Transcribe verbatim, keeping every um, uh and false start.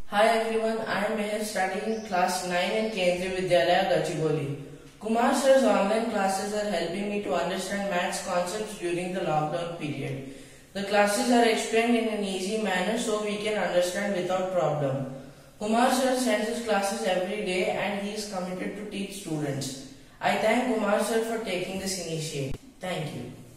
Hi everyone, I am Mihir studying in class nine in Kendriya Vidyalaya, Gachibowli. Kumar sir's online classes are helping me to understand maths concepts during the lockdown period. The classes are explained in an easy manner so we can understand without problem. Kumar sir sends his classes every day and he is committed to teach students. I thank Kumar sir for taking this initiative. Thank you.